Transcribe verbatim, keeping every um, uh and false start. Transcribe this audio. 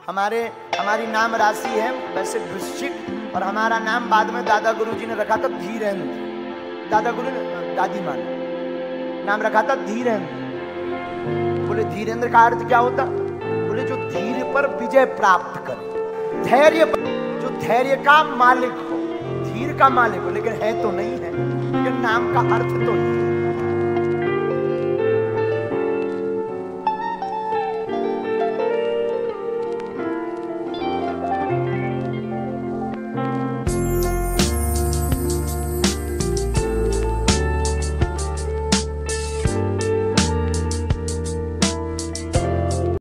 हमारे हमारी नाम राशि है वैसे वृश्चिक, और हमारा नाम बाद में दादा गुरुजी ने रखा था धीरेन्द्र। दादा गुरु ने दादी माँ ने नाम रखा था धीरेन्द्र। बोले धीरेन्द्र का अर्थ क्या होता? बोले जो धीर पर विजय प्राप्त करे, धैर्य, जो धैर्य का मालिक हो, धीर का मालिक हो, लेकिन है तो नहीं है, लेकिन नाम का अर्थ तो नहीं है।